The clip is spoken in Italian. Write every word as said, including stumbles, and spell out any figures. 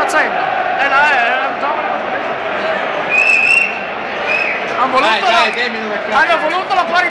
facendo? Eh là, eh, hanno voluto, dai, dai, dimmi dove cazzo. hanno voluto la pari